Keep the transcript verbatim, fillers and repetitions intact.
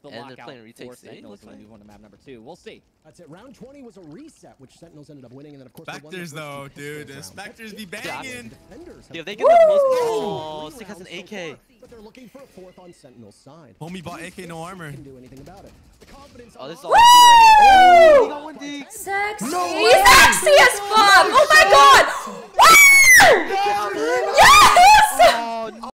the And they're lockout playing retake for stage, Sentinels looks when we like. move on to map number two. We'll see. That's it. Round twenty was a reset, which Sentinels ended up winning, and then of course Spectres though, dude. The Spectres be banging. Dude, they get the most. Oh, Sick has an A K. But they're looking for a fourth on Sentinel's side. Homie bought A K, no armor. Can do anything about it. The confidence Oh, this is on all speed right here. Oh, he got one D. Sexy. No He's sexy as fuck. Oh my god.